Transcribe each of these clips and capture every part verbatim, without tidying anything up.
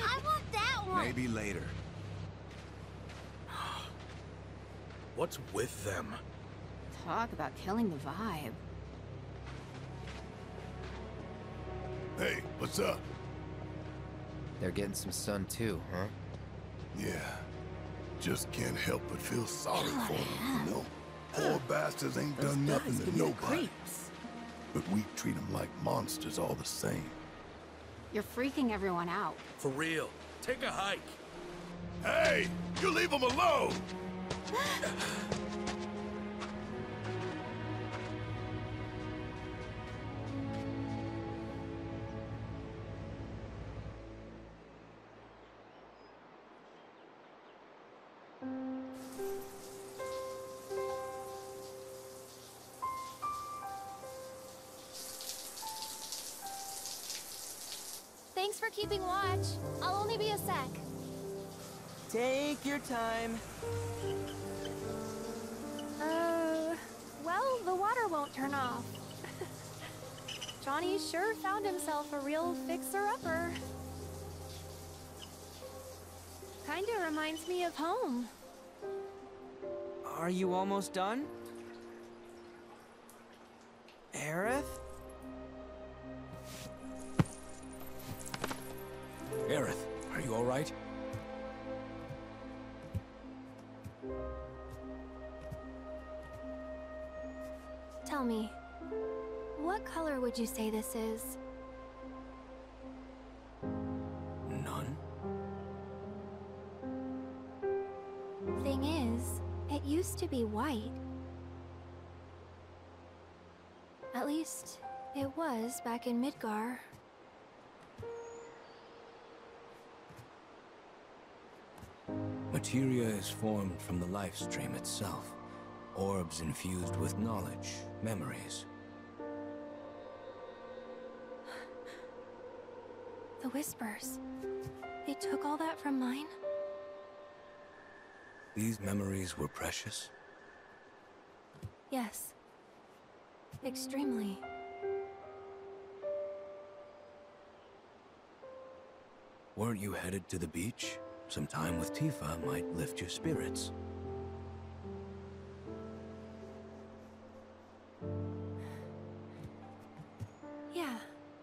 I want that one! Maybe later. What's with them? Talk about killing the vibe. Hey, what's up? They're getting some sun too, huh? Yeah. Just can't help but feel sorry for them, you know? Poor bastards ain't Those done guys nothing to give me the nobody. creeps. But we treat them like monsters all the same. You're freaking everyone out. For real. Take a hike. Hey! You leave them alone! Thanks for keeping watch. I'll only be a sec. Take your time. Uh, well, the water won't turn off. Johnny sure found himself a real fixer-upper. Kinda reminds me of home. Are you almost done? Aerith? Aerith, are you alright? Tell me, what color would you say this is? None. Thing is, it used to be white. At least, it was back in Midgar. Materia is formed from the life stream itself. Orbs infused with knowledge, memories. The whispers. They took all that from mine? These memories were precious. Yes. Extremely. Weren't you headed to the beach? Some time with Tifa might lift your spirits. Yeah.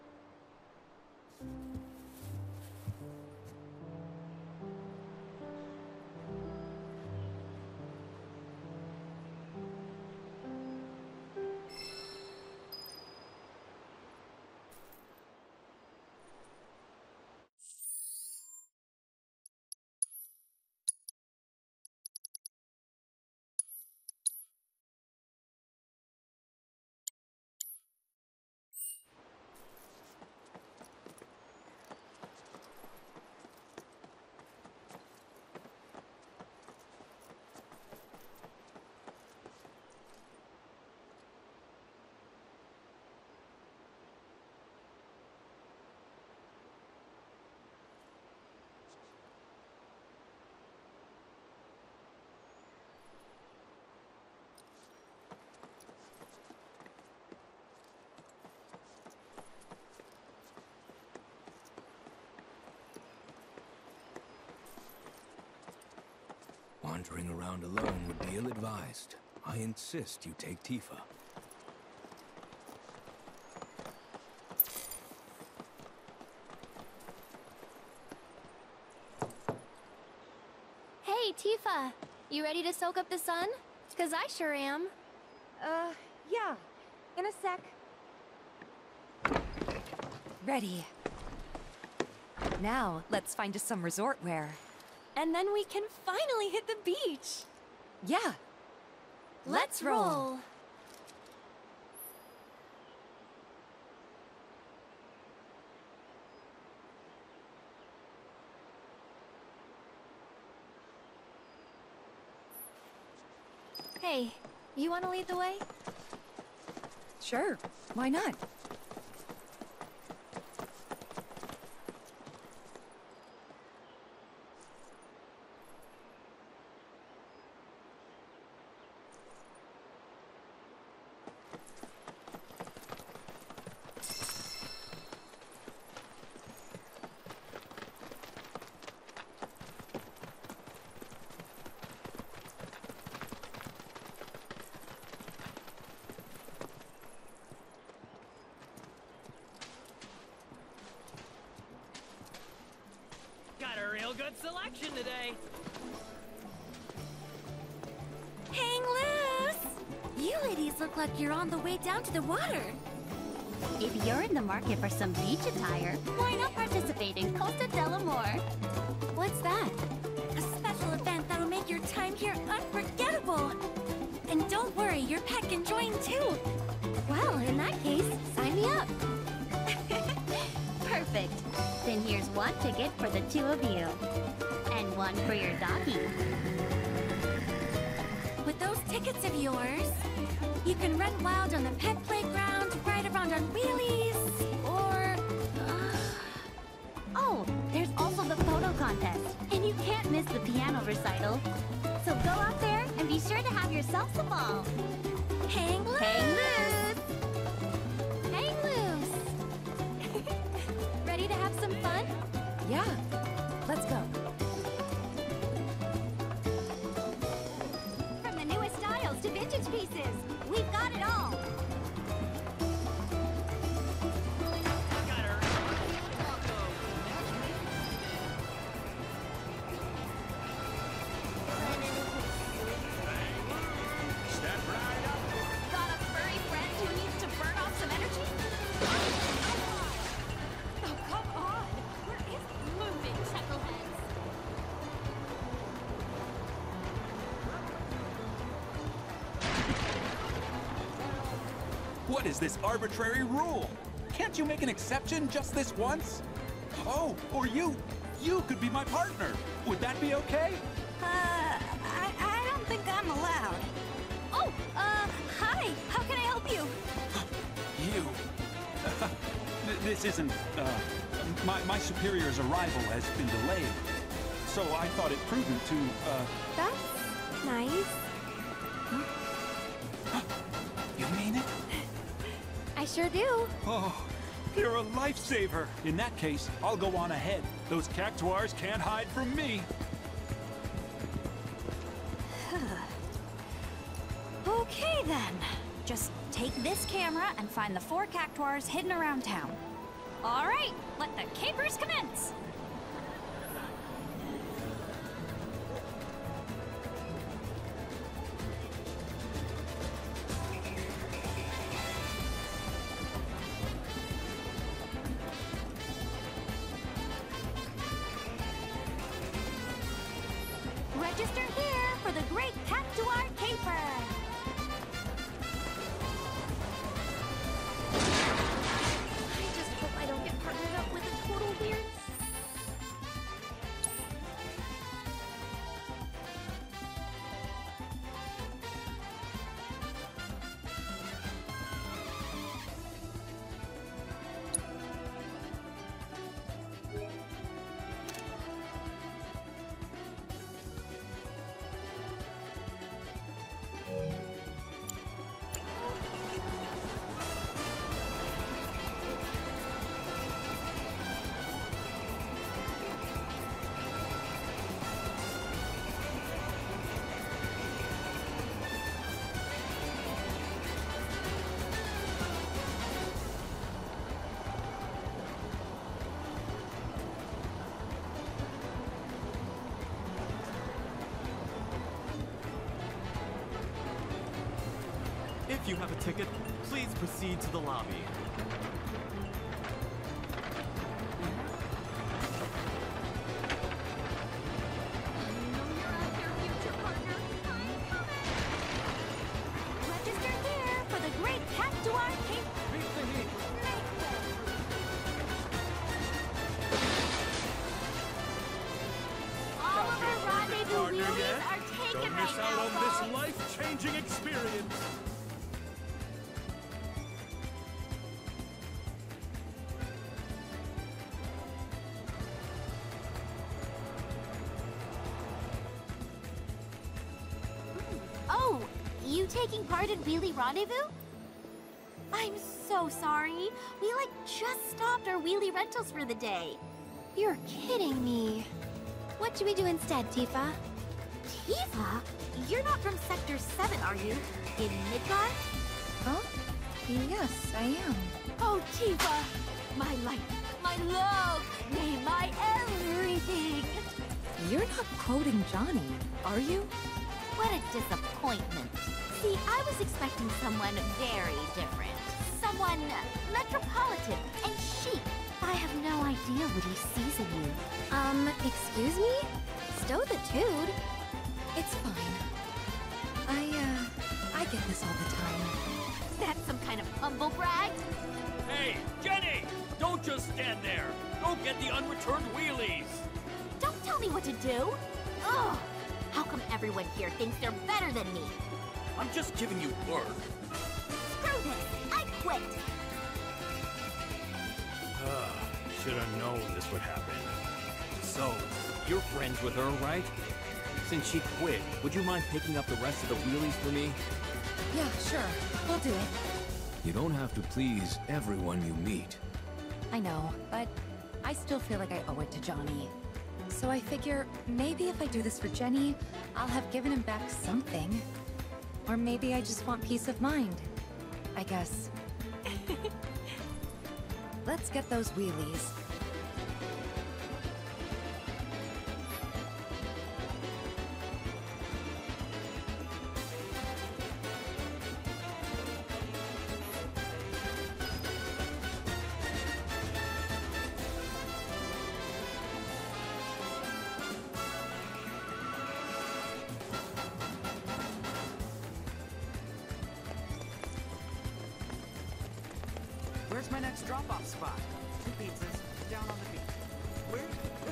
Wandering around alone would be ill-advised. I insist you take Tifa. Hey, Tifa! You ready to soak up the sun? 'Cause I sure am. Uh, yeah. In a sec. Ready. Now, let's find us some resort wear. And then we can finally hit the beach! Yeah. Let's roll! Hey, you want to lead the way? Sure. Why not? good selection today. Hang loose! You ladies look like you're on the way down to the water. If you're in the market for some beach attire, why not participate in Costa del Amor? What's that? A special event that'll make your time here unforgettable. And don't worry, your pet can join too. Well, in that case, sign me up. Perfect. Then here's one ticket for the two of you. And one for your doggy. With those tickets of yours, you can run wild on the pet playground, ride around on wheelies, or... Uh... Oh, there's also the photo contest. And you can't miss the piano recital. So go out there and be sure to have yourself some ball. Hang loose! Hang loose! Hang loose! Ready to have some fun? Yeah. Let's go. From the newest styles to vintage pieces, we've got it all. Got her. Step right up. Got a furry friend who needs to burn off some energy? Oh, come on! Where is Moving, chuckleheads. What is this arbitrary rule? Can't you make an exception just this once? Oh, or you, you could be my partner. Would that be okay? Uh, I, I don't think I'm allowed. Oh, uh, hi! How can I help you? You. Th- this isn't, uh, my, my superior's arrival has been delayed. So I thought it prudent to, uh... That's nice. You mean it? I sure do. Oh, you're a lifesaver. In that case, I'll go on ahead. Those cactuars can't hide from me. Okay then. Just take this camera and find the four cactuars hidden around town. All right, let the capers commence. Register here for the Great Cactuar Caper. I just hope I don't get partnered up with a total weird... If you have a ticket, please proceed to the lobby. Register here for the Great Cactuar Caper. All of our rendezvous Partner wheelies yet? are taken Don't right miss out now, on folks. this life-changing experience. Oh, you taking part in Wheelie Rendezvous? I'm so sorry. We like just stopped our wheelie rentals for the day. You're kidding me. What should we do instead, Tifa? Tifa? You're not from Sector seven, are you? In Midgard? Huh? Yes, I am. Oh, Tifa! My life, my love, nay, my everything! You're not quoting Johnny, are you? What a disappointment. See, I was expecting someone very different. Someone metropolitan and chic. I have no idea what he sees in you. Um, excuse me? Stow the dude. It's fine. I, uh, I get this all the time. That's some kind of humble brag? Hey, Jenny! Don't just stand there! Go get the unreturned wheelies! Don't tell me what to do! Ugh! How come everyone here thinks they're better than me? I'm just giving you work. Screw this! I quit! Should have known this would happen. So, you're friends with her, right? Since she quit, would you mind picking up the rest of the wheelies for me? Yeah, sure. We'll do it. You don't have to please everyone you meet. I know, but I still feel like I owe it to Johnny. So I figure maybe if I do this for Jenny, I'll have given him back something. Or maybe I just want peace of mind. I guess. Let's get those wheelies. Where's my next drop-off spot? Two pizzas, down on the beach. Where?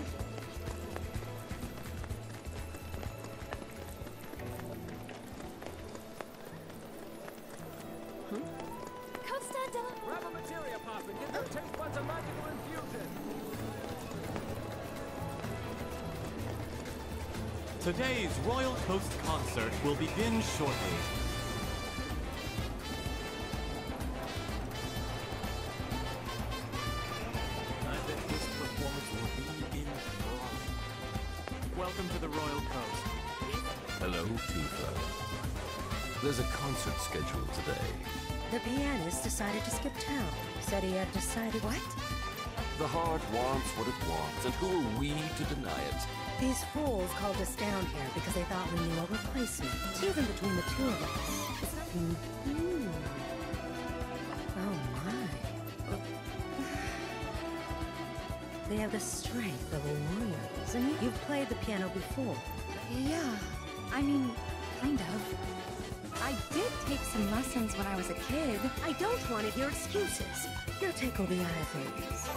Costa de... Grab a materia pop and give your taste buds a magical infusion. Today's Royal Coast concert will begin shortly. Welcome to the Royal Coast. Hello, Tifa. There's a concert scheduled today. The pianist decided to skip town. Said he had decided what? The heart wants what it wants, and who are we to deny it? These fools called us down here because they thought we knew a replacement, even between the two of us. Mm-hmm. Oh my. They have the strength of warriors, and you've played the piano before. Yeah, I mean, kind of. I did take some lessons when I was a kid. I don't want to hear excuses. Here, tickle the ivories.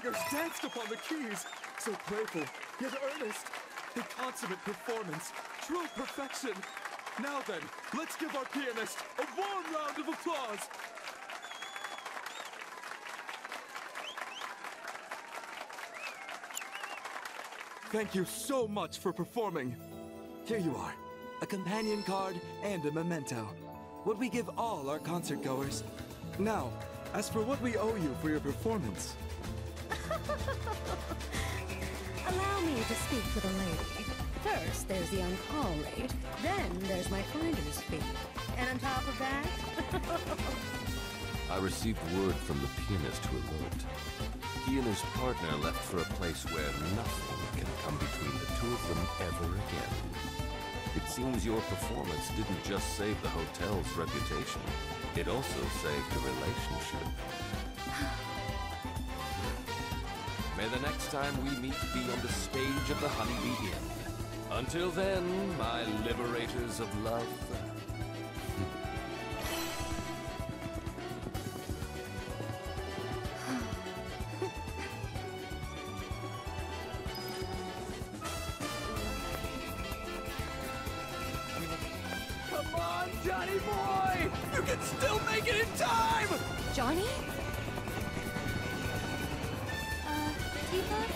fingers danced upon the keys. So playful, yet earnest. A consummate performance. True perfection. Now then, let's give our pianist a warm round of applause. Thank you so much for performing. Here you are, a companion card and a memento. What we give all our concert goers. Now, as for what we owe you for your performance. Allow me to speak for the lady. First, there's the on-call rate. Then there's my finder's fee. And on top of that... I received word from the pianist who eloped. He and his partner left for a place where nothing can come between the two of them ever again. It seems your performance didn't just save the hotel's reputation. It also saved a relationship. May the next time we meet be on the stage of the Honeybee Inn. Until then, my liberators of love. Come on, Johnny boy! You can still make it in time! Johnny? Uh, Tifa?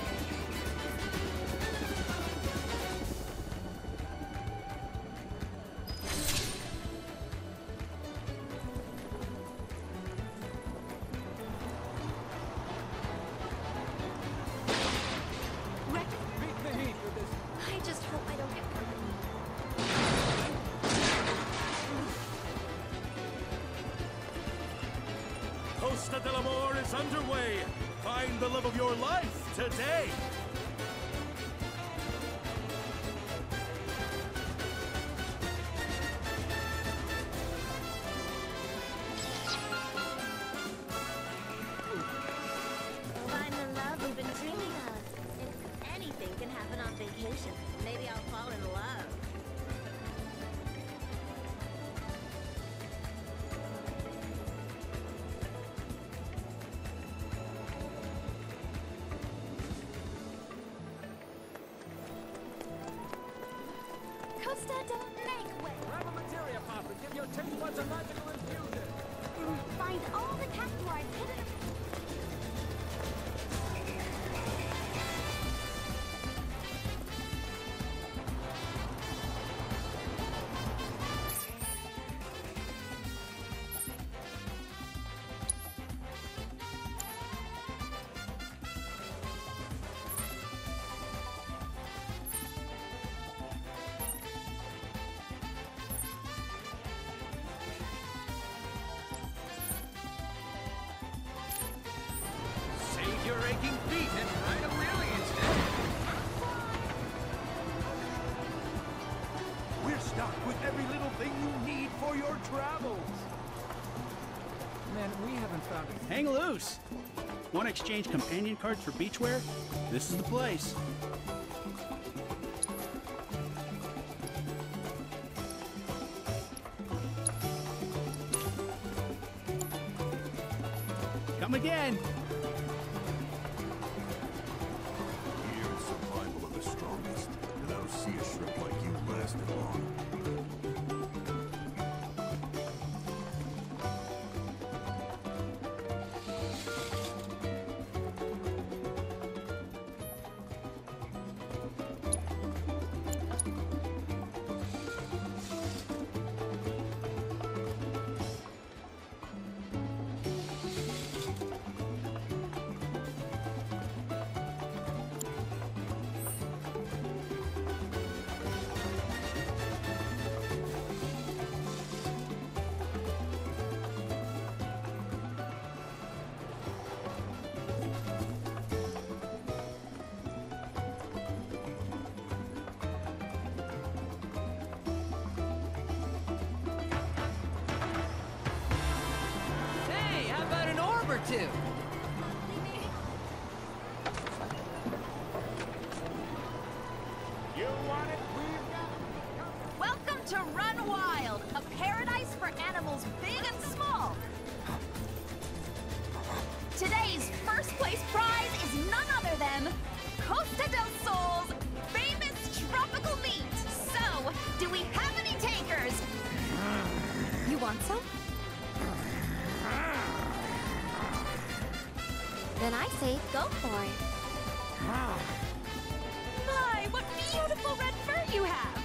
I just hope I don't get hurt. Costa del Amor is underway. Find the love of your life today. Find the love we've been dreaming of. If anything can happen on vacation, maybe I'll fall in love. Costa, don't make way! Grab a materia pop and give your taste buds a magical infusion. Find all the cactuars hidden. Save your aching feet and ride a wheelie instead. We're stocked with every little thing you need for your travels. Man, we haven't found it. Hang loose! Want to exchange companion cards for beachwear? This is the place. Come again! Here is survival of the strongest, and I don't see a shrimp like you lasting long. Hey, how about an orb or two? You want it? We've got it. Welcome to Run Wild, a paradise for animals big and small. Today's first place prize is none other than Costa del Sol's famous tropical meat. So, do we have any takers? You want some? Then I say go for it. My, what beautiful red fur you have!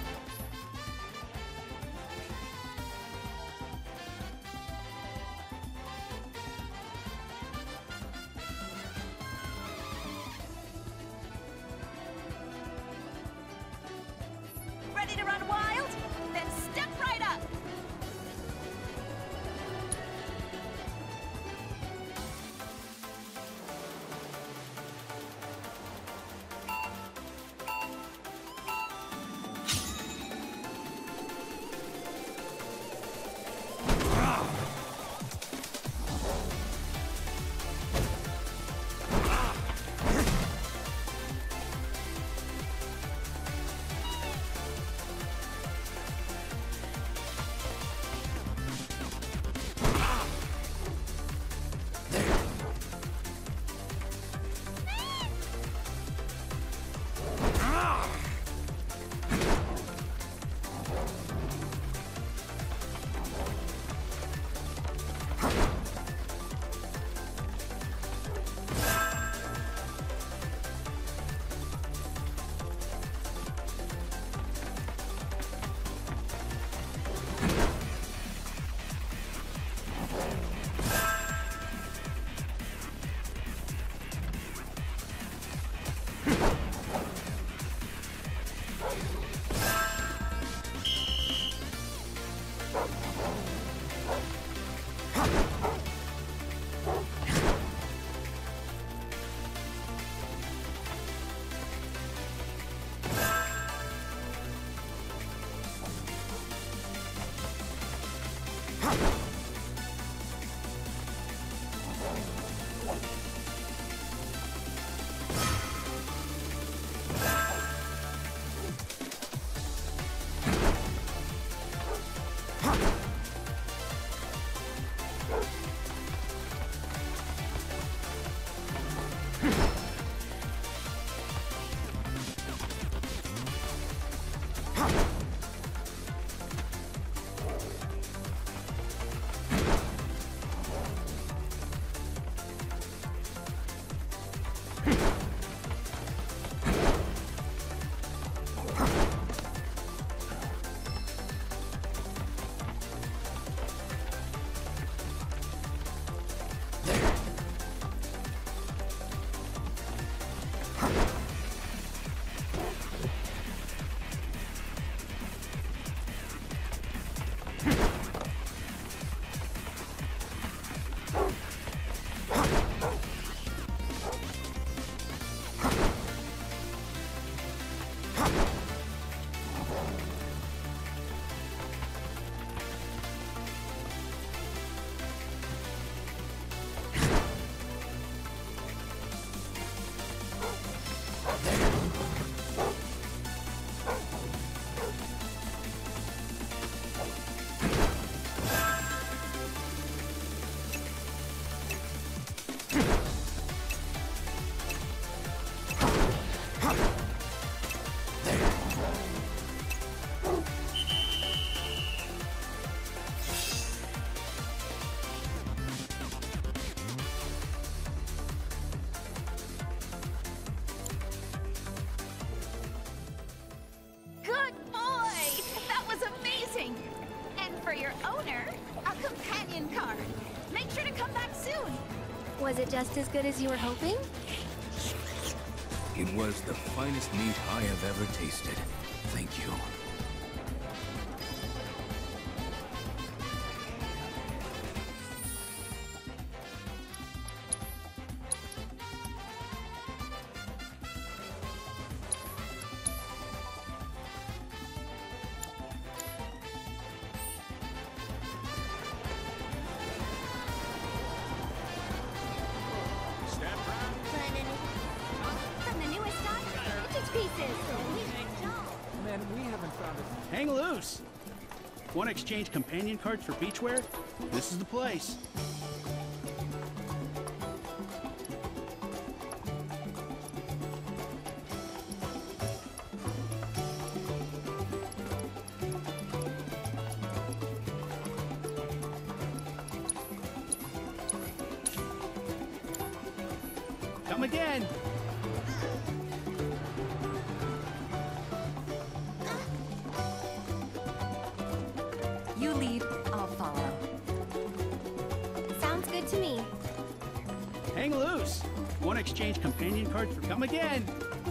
Ready to run wild? Then step right up! Was it just as good as you were hoping? It was the finest meat I have ever tasted. Thank you. From the newest stock, vintage pieces. Man, we haven't found it. Hang loose! Want to exchange companion cards for beachwear? This is the place. come again. You lead, I'll follow. Sounds good to me. Hang loose. Want to exchange companion cards for come again?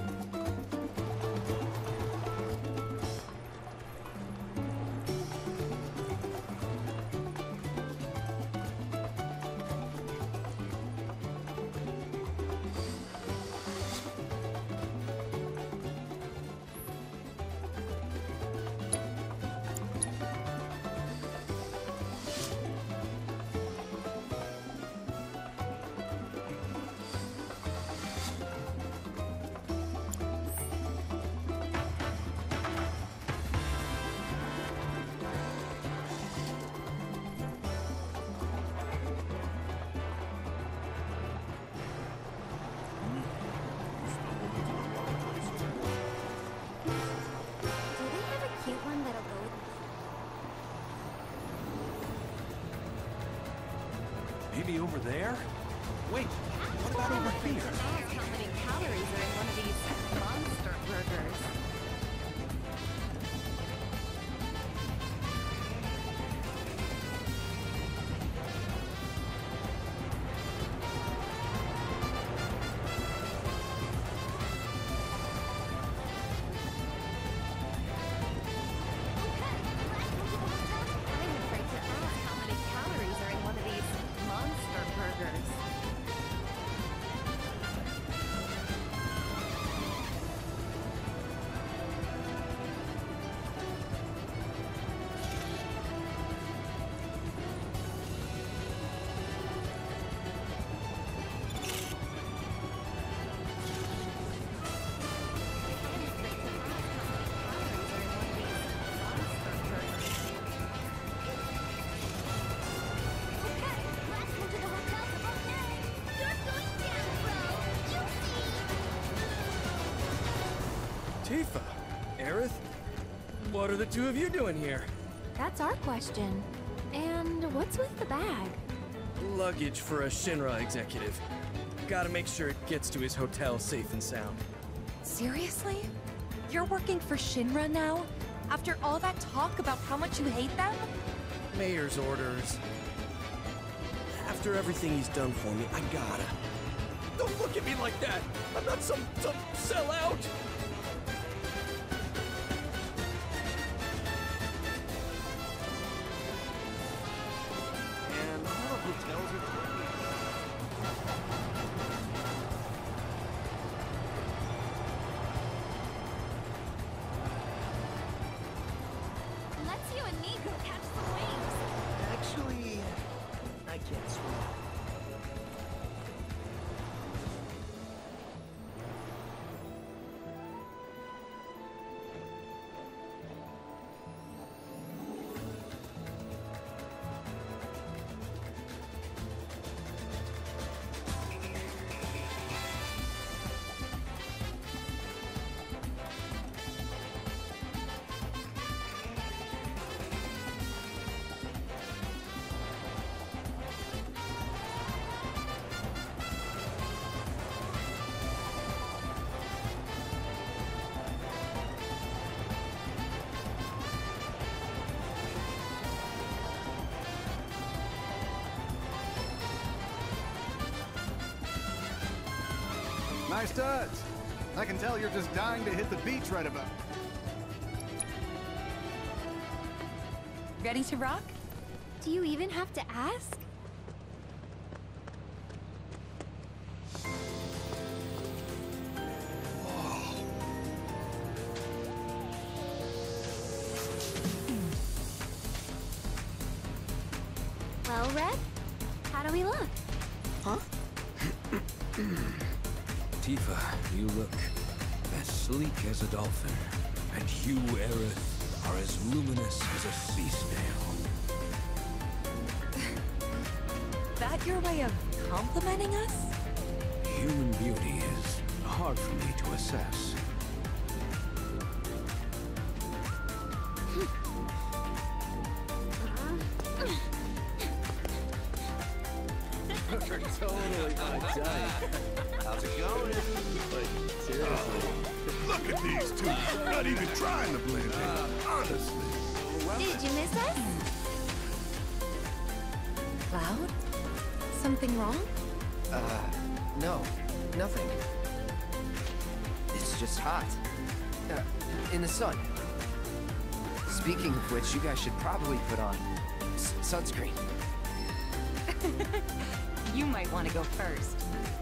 Maybe over there? Wait, what about over here? How many calories are in one of these monster burgers? Tifa, Aerith, what are the two of you doing here? That's our question. And what's with the bag? Luggage for a Shinra executive. Gotta make sure it gets to his hotel safe and sound. Seriously? You're working for Shinra now? After all that talk about how much you hate them? Mayor's orders. After everything he's done for me, I gotta. Don't look at me like that! I'm not some, some sellout! And all the hotels are Let's you and me go catch some waves. Actually, I can't swim. Nice studs. I can tell you're just dying to hit the beach right about. Ready to rock? Do you even have to ask? Well, Red, how do we look? Huh? Tifa, you look as sleek as a dolphin. And you, Aerith, are as luminous as a sea snail. That your way of complimenting us? Human beauty is hard for me to assess. You're totally my type. How's it going? Like, seriously. Look at these two. Not even trying to blend in. Honestly. Did you miss us? Cloud? Something wrong? Uh, no. Nothing. It's just hot. Uh, in the sun. Speaking of which, you guys should probably put on s sunscreen. You might want to go first.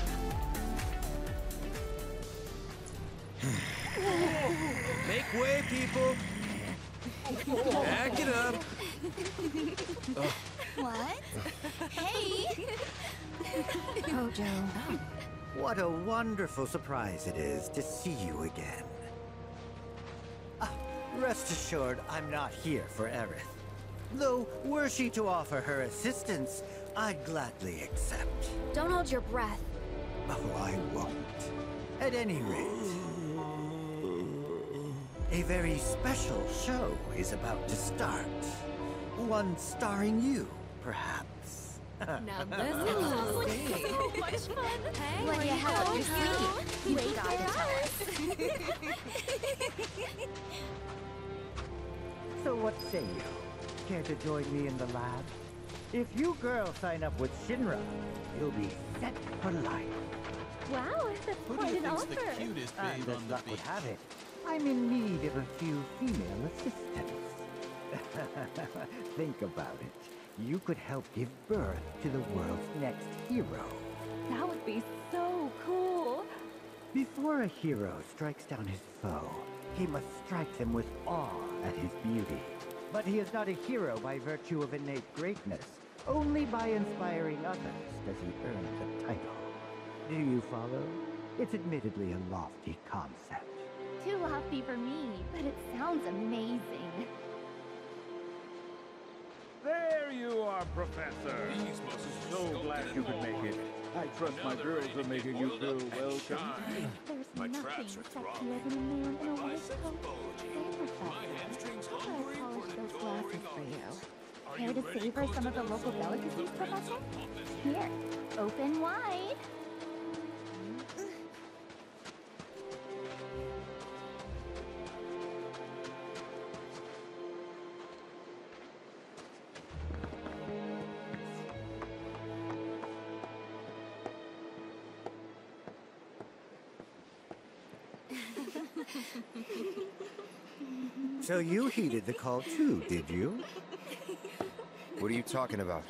Make way, people! Back it up! Oh. What? Hey! Oh, Joe. What a wonderful surprise it is to see you again. Ah, rest assured, I'm not here for Aerith. Though, were she to offer her assistance, I'd gladly accept. Don't hold your breath. Oh, I won't. At any rate, a very special show is about to start. One starring you, perhaps. Now this is so much fun. Hey, What do you have up your sleeve? You Wait gotta for tell us. So what say you? Care to join me in the lab? If you girls sign up with Shinra, you'll be set for life. Wow, that's Who do quite you an think's offer. the cutest And babe as on the luck would beach? have it, I'm in need of a few female assistants. Think about it. You could help give birth to the world's next hero. That would be so cool. Before a hero strikes down his foe, he must strike them with awe at his beauty. But he is not a hero by virtue of innate greatness. Only by inspiring others does he earn the title. Do you follow? It's admittedly a lofty concept. Too lofty for me, but it sounds amazing. There you are, Professor. So glad you could make it. I trust my girls are making you feel welcome. There's nothing sexier than a man in a white coat. Hey, Professor. I polished those glasses for you. Care to savor some of the local delicacies, Professor? Here, open wide. So you heeded the call too, did you? What are you talking about?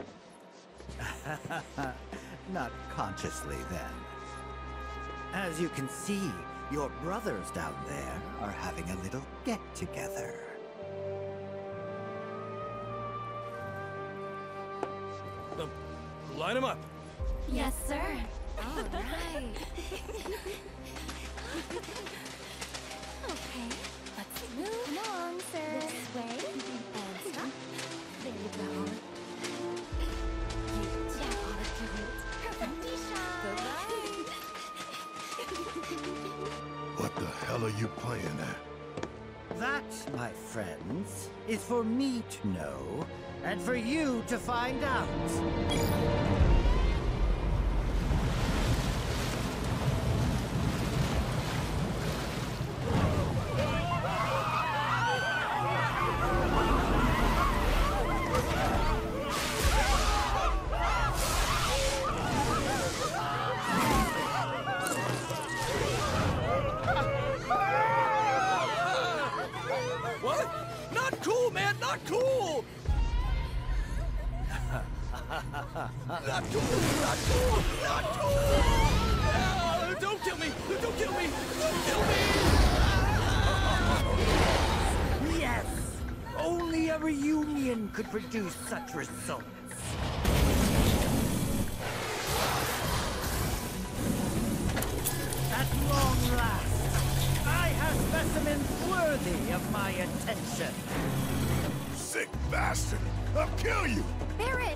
Not consciously, then. As you can see, your brothers down there are having a little get-together. Um, line them up. Yes, sir. All right. Okay, let's move along, sir. This way. And stop. There you go. You tap on it to it. Perfect shot. What the hell are you playing at? That, my friends, is for me to know, and for you to find out. What? Not cool, man! Not cool! Not cool! Not cool! Not cool! Ah, don't kill me! Don't kill me! Don't kill me! Yes! Only a reunion could produce such results. At long last, I have specimens worthy of my attention. Sick bastard! I'll kill you! Barret!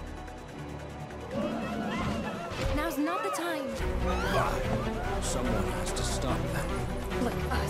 Now's not the time. Someone has to stop that. Look, us.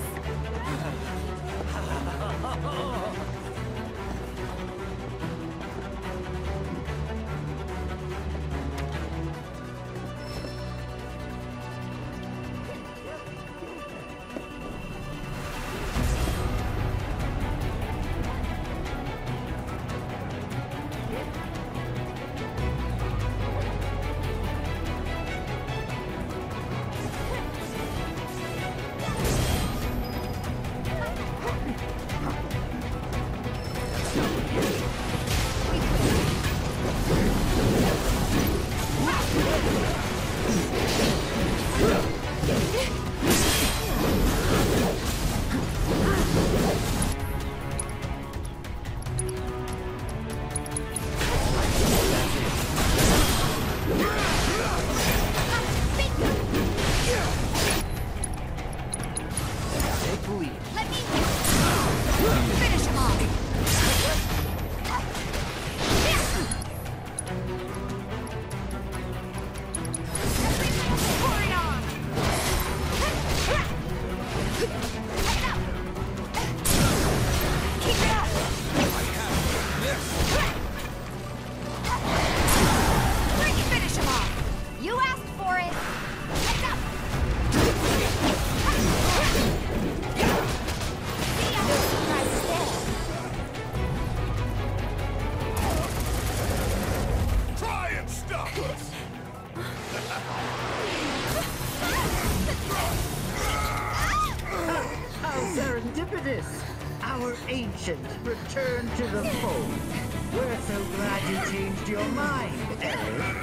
Luminous, our ancient, return to the fold. We're so glad you changed your mind, Aerith.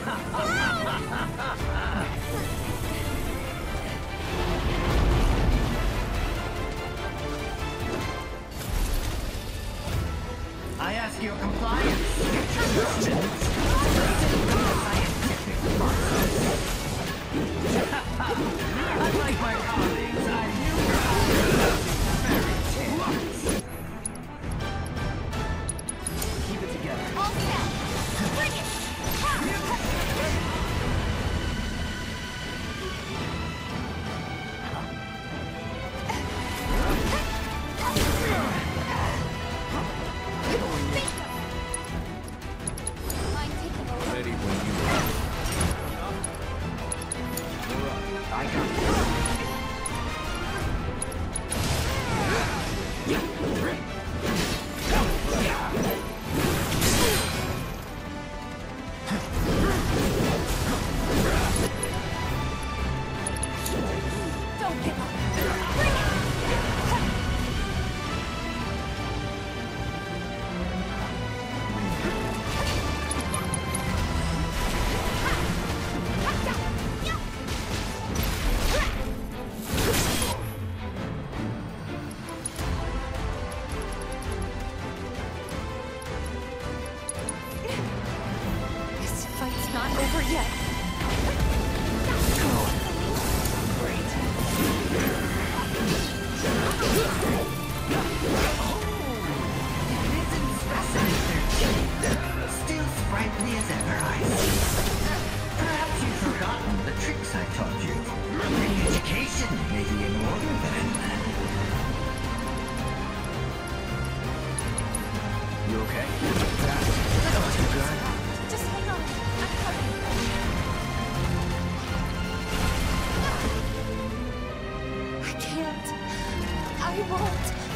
I ask your compliance. Resistance to the scientific process. Unlike my colleagues, I'm fairy tales. Keep it together. All set. Bring it. Ready when you are. I got this. Don't give up. This fight's not over yet. Still sprightly as ever, I see. Perhaps you've forgotten the tricks I taught you. The education may be in order then. You okay? That was too good. Just hang on. I'm coming. I can't. I won't.